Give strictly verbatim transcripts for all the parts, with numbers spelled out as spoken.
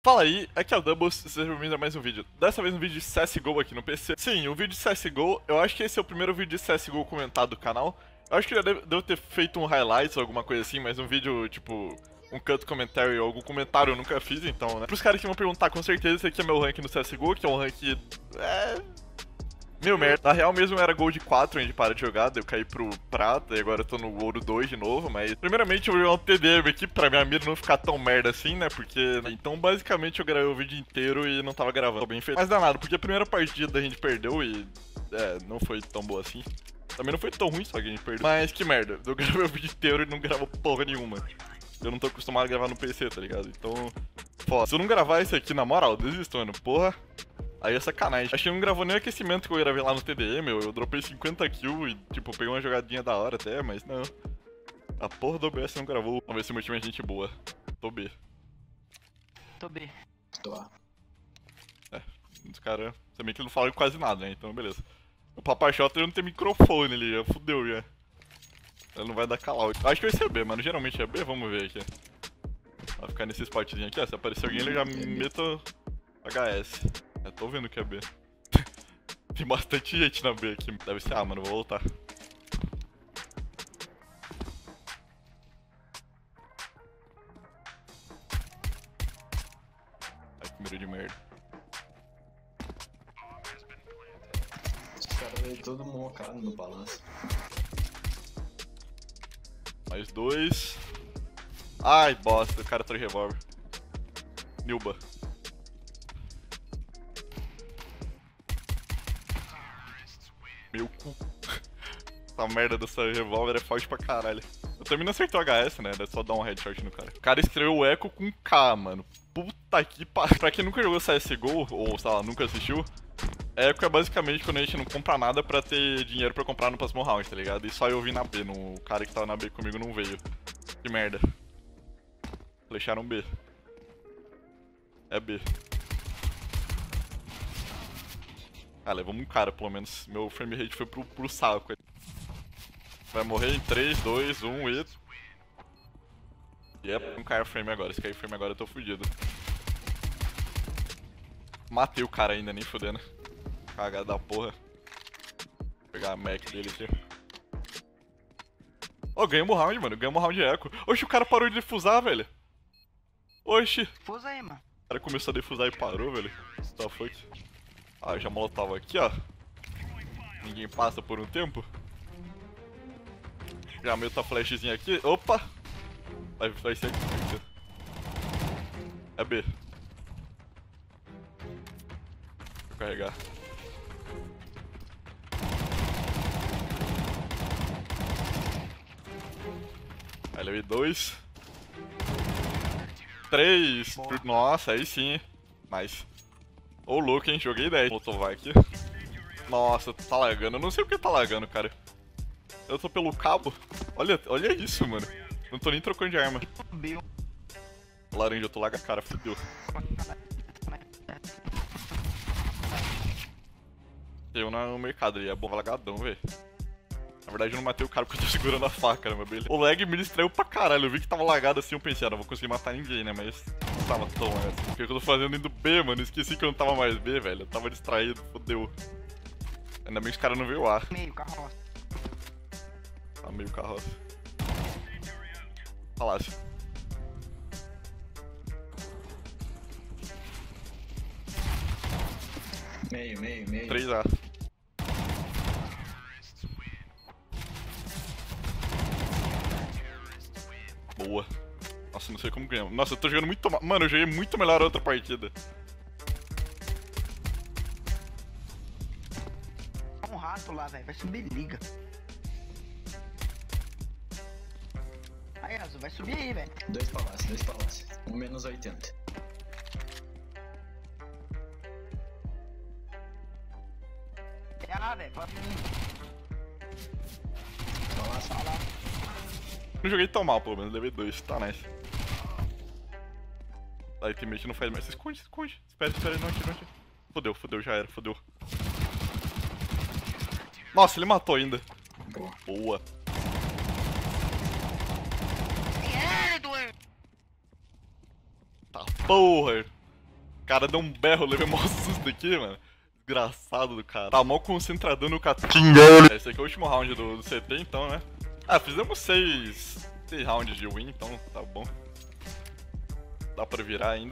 Fala aí, aqui é o Doubles, seja bem-vindo a mais um vídeo. Dessa vez um vídeo de C S G O aqui no P C. Sim, um vídeo de C S G O, eu acho que esse é o primeiro vídeo de C S G O comentado do canal. Eu acho que já devo, devo ter feito um highlights ou alguma coisa assim, mas um vídeo, tipo, um cut commentary ou algum comentário eu nunca fiz, então, né. Pros caras que vão perguntar, com certeza esse aqui é meu rank no C S G O, que é um rank, é... meio merda. Na real mesmo era Gold quatro onde para de jogar, daí eu caí pro prata e agora eu tô no Ouro dois de novo, mas primeiramente eu vou jogar um T D M aqui pra minha mira não ficar tão merda assim, né, porque... Então basicamente eu gravei o vídeo inteiro e não tava gravando, tô bem feito. Mas danado, porque a primeira partida a gente perdeu e... é, não foi tão boa assim. Também não foi tão ruim, só que a gente perdeu. Mas que merda, eu gravei o vídeo inteiro e não gravou porra nenhuma. Eu não tô acostumado a gravar no P C, tá ligado? Então... foda. Se eu não gravar esse aqui, na moral, eu desisto, mano, porra. Aí é sacanagem. Acho que não gravou nem o aquecimento que eu gravei lá no T D M, eu, eu dropei cinquenta kills e, tipo, peguei uma jogadinha da hora até, mas não. A porra do O B S não gravou. Vamos ver se o meu time é gente boa. Tô B. Tô B. Tô A. É, os caras também que não falam quase nada, né? Então, beleza. O Papachota não tem microfone ali, já fudeu já. Ele não vai dar call out. Acho que vai ser B, mano. Geralmente é B, vamos ver aqui. Vai ficar nesse spotzinho aqui, ó. Se aparecer alguém, ele já meta H S. Eu tô vendo que é B. Tem bastante gente na B aqui. Deve ser A, mano. Vou voltar. Ai, que mira de merda. Os caras veio todo mocado no balanço. Mais dois. Ai, bosta. O cara tá de revólver. Nilba. Meu cu. Essa merda dessa revólver é forte pra caralho. Eu também não acertou o H S, né? É só dar um headshot no cara. O cara estreou o Echo com K, mano. Puta que pariu. Pra quem nunca jogou C S G O, ou sei lá, nunca assistiu, Echo é basicamente quando a gente não compra nada pra ter dinheiro pra comprar no próximo round, tá ligado? E só eu vim na B, no... o cara que tava na B comigo não veio. Que merda. Flecharam B. É B. Ah, levamos um cara, pelo menos. Meu frame rate foi pro, pro saco. Vai morrer em três, dois, um e... Yep, um cair frame agora. Se cair frame agora eu tô fudido. Matei o cara ainda, nem fudendo. Cagada da porra. Vou pegar a Mac dele aqui. Ô, oh, ganhamos o round, mano. Ganhamos o round de eco. Oxi, o cara parou de defusar, velho. Oxi. Fusa aí, mano. O cara começou a defusar e parou, velho. Tá fuck. Ah, já molotava aqui, ó. Ninguém passa por um tempo. Já meto a flashzinha aqui. Opa! Vai, vai ser aqui. É B. Vou carregar. Aí levei dois. Três. Boa. Nossa, aí sim. Nice. Ô, louco, hein? Joguei dez. Motovar aqui. Nossa, tá lagando. Eu não sei o que tá lagando, cara. Eu tô pelo cabo. Olha, olha isso, mano. Não tô nem trocando de arma. Laranja, eu tô laga a cara, fodeu. Eu no mercado ali, é bom lagadão, velho. Na verdade eu não matei o cara porque eu tô segurando a faca, né, mas beleza. O lag me distraiu pra caralho, eu vi que tava lagado assim, eu pensei, ah, não vou conseguir matar ninguém, né, mas não tava tão assim. O que eu tô fazendo indo B, mano, esqueci que eu não tava mais B, velho, eu tava distraído, fodeu. Ainda bem que os caras não veio A. Meio carroça. Tá meio carroça. Palácio. Meio, meio, meio. três A. Boa. Nossa, não sei como ganhamos. Nossa, eu tô jogando muito... Mano, eu joguei muito melhor a outra partida. Um rato lá, velho. Vai subir liga. Aí, Azul, vai subir aí, velho. Dois palácios, dois palácios. Um menos oitenta. É A, velho. Pode vir. Palácio. Palácio. Não joguei tão mal, pelo menos. Levei dois. Tá nice. Aí, teammate não faz mais. Se esconde, se esconde. Espera, espera. Não atira, não atira. Fodeu, fodeu. Já era. Fodeu. Nossa, ele matou ainda. Boa. Boa. É, Eduardo. Tá porra. cara deu um berro, eu levei mó susto aqui, mano. Desgraçado do cara. Tá mal concentradão no catingão. Esse aqui é o último round do, do C T, então, né? Ah, fizemos seis, seis rounds de win, então tá bom. Dá pra virar ainda.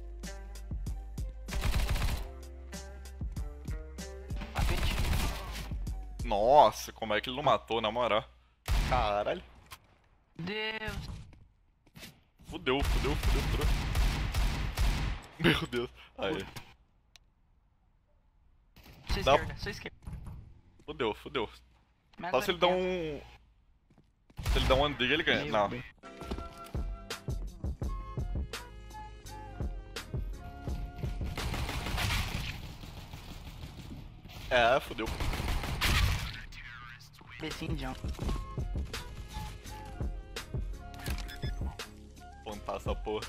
Nossa, como é que ele não matou, na moral? Caralho. Deus. Fudeu, fudeu, fudeu, fudeu. Meu Deus. Aí. Sua Dá... esquerda, sua esquerda. Fudeu, fudeu. Mais Só se ele dá um... Se ele dá um andiga, ele ganha. Meu Não. Deus. É, fudeu. Becinho de Plantar essa porra.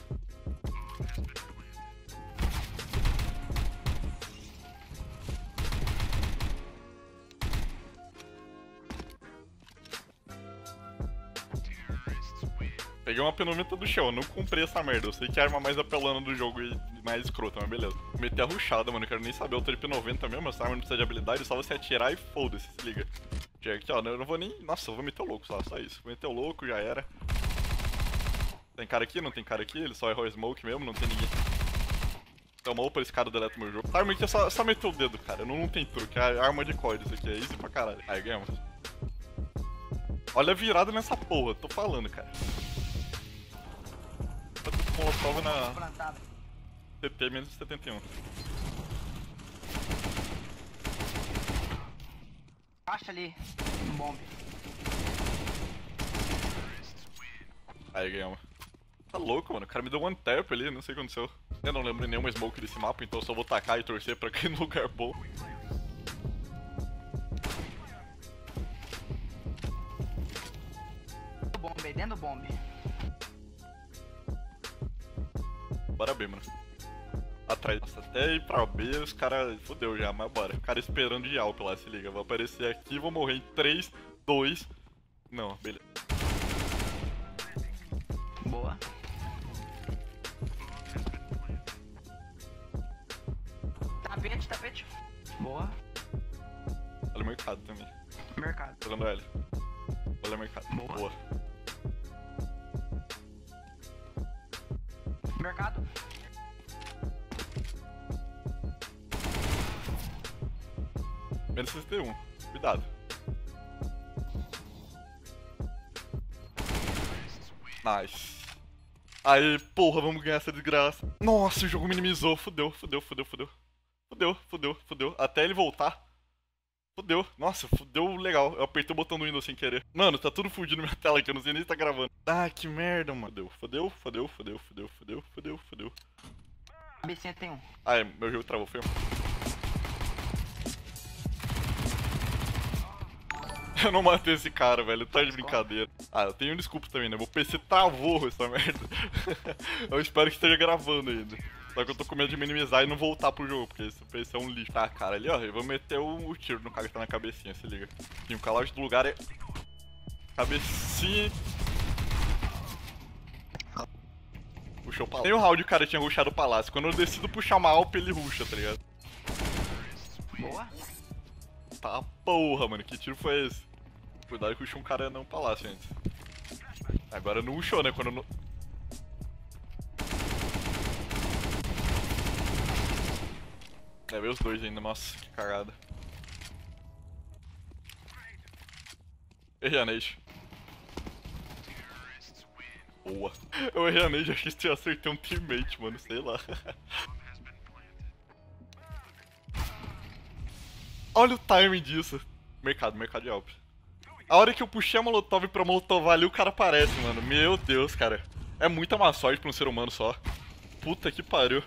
Peguei uma penumenta do chão, eu não comprei essa merda. Eu sei que é a arma mais apelando do jogo e mais escrota, mas beleza. Meti a rushada, mano, eu quero nem saber. Eu tô de P noventa mesmo, essa arma não precisa de habilidade, é só você atirar e foda-se, se liga. Chega aqui, ó, eu não vou nem... Nossa, eu vou meter o louco só, só isso. Vou meter o louco, já era. Tem cara aqui? Não tem cara aqui? Ele só errou smoke mesmo, não tem ninguém. Tomou pra esse cara deleta meu jogo. Essa arma aqui é só, só meter o dedo, cara, não, não tem truque, é arma de código isso aqui, é easy pra caralho. Aí, ganhamos. Olha a virada nessa porra, tô falando, cara. Molotov na C T menos setenta e um. Acha ali, um bombe. Aí ganhamos. Tá louco, mano. O cara me deu one tap ali, não sei o que aconteceu. Eu não lembro nenhuma smoke desse mapa, então eu só vou tacar e torcer pra cair no lugar bom. Dentro do bombe, dentro do bombe. Bora B, mano. Atrás. Nossa, até ir pra B, os caras... Fudeu já, mas bora. O cara esperando de Alp lá, se liga. Vou aparecer aqui, vou morrer em três, dois... Não, beleza. Boa. Tapete, tapete. Boa. Olha o mercado também. Mercado. Jogando L. Olha o mercado. Boa. Boa. Mercado. Menos sessenta e um. Cuidado. Nice. Aí, porra, vamos ganhar essa desgraça. Nossa, o jogo minimizou. Fudeu, fudeu, fudeu, fudeu. Fudeu, fudeu, fudeu. Até ele voltar. Fudeu. Nossa, fudeu legal. Eu apertei o botão do Windows sem querer. Mano, tá tudo fudido na minha tela aqui. Eu não sei nem se tá gravando. Ah, que merda, mano. Fudeu, fudeu, fudeu, fudeu, fudeu, fudeu, fudeu. A Becinha tem um. Ah, é, meu jogo travou, foi. Eu não matei esse cara, velho. Tá de brincadeira. Ah, eu tenho um desculpa também, né? Meu P C travou essa merda. Eu espero que esteja gravando ainda. Só que eu tô com medo de minimizar e não voltar pro jogo, porque esse P C é um lixo. Tá, cara, ali, ó. Eu vou meter o, o tiro no cara que tá na cabecinha, se liga. E o callout do lugar é... Cabecinha... Puxou o palácio. Nem o round o cara tinha rushado o palácio. Quando eu decido puxar uma Alp, ele rusha, tá ligado? Boa. Tá porra, mano. Que tiro foi esse? Cuidado que o um cara não palácio antes. Agora não rushou, né? Quando não... É, veio os dois ainda. Nossa, que cagada. Errei a nade. Boa. Eu errei a nade, achei que eu acertei um teammate, mano. Sei lá. Olha o timing disso. Mercado, mercado de Alp. A hora que eu puxei a molotov pra molotov ali, o cara aparece, mano. Meu Deus, cara. É muita má sorte pra um ser humano só. Puta que pariu.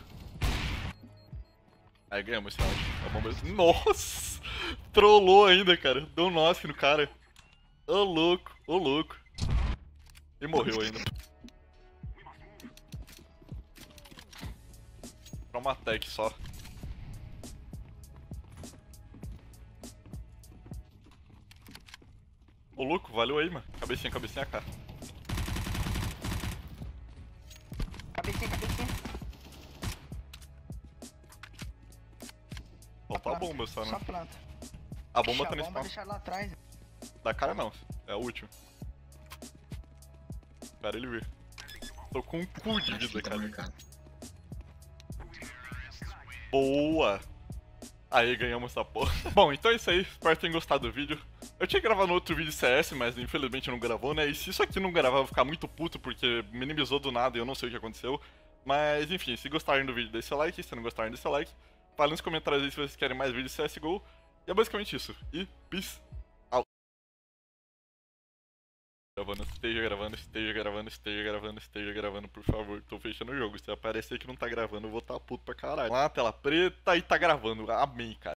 Aí ganhamos esse round. É bom mesmo. Nossa! Trollou ainda, cara. Deu um nosk no cara. Ô louco, ô louco. E morreu ainda. Pra uma tech só. Ô louco, valeu aí, mano. Cabecinha, cabecinha, cara. Cabecinha, cabecinha. Só a planta. bomba só, né? Só planta. A bomba Ixi, tá no a bomba spawn. deixar lá atrás. Da cara não, é o último. Cara, ele vê. Tô com um cu de vida, Tá cara. marcado. Boa! Aí, ganhamos essa porra. Bom, então é isso aí. Espero que tenham gostado do vídeo. Eu tinha gravado outro vídeo de C S, mas infelizmente não gravou, né? E se isso aqui não gravar, eu vou ficar muito puto, porque minimizou do nada e eu não sei o que aconteceu. Mas, enfim, se gostarem do vídeo, deixe seu like. Se não gostarem, deixe seu like. Fale nos comentários aí se vocês querem mais vídeos de C S G O. E é basicamente isso. E peace out. Gravando, esteja gravando, esteja gravando, esteja gravando, esteja gravando, por favor. Tô fechando o jogo. Se aparecer que não tá gravando, eu vou tá puto pra caralho. Lá, tela preta e tá gravando. Amém, cara.